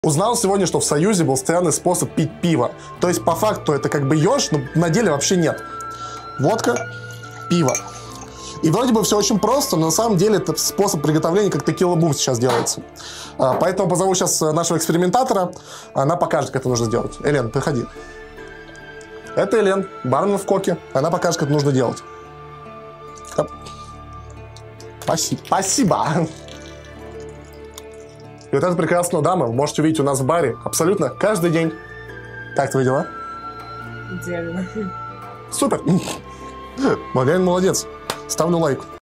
Узнал сегодня, что в Союзе был странный способ пить пиво. То есть, по факту, это как бы еж, но на деле вообще нет. Водка, пиво. И вроде бы все очень просто, но на самом деле это способ приготовления, как текила бум сейчас делается. Поэтому позову сейчас нашего экспериментатора. Она покажет, как это нужно сделать. Элен, приходи. Это Элен, бармен в Коке. Она покажет, как это нужно делать. Спасибо. И вот эту прекрасную даму вы можете увидеть у нас в баре абсолютно каждый день. Как твои дела? Идеально. Супер. Реально молодец. Ставлю лайк.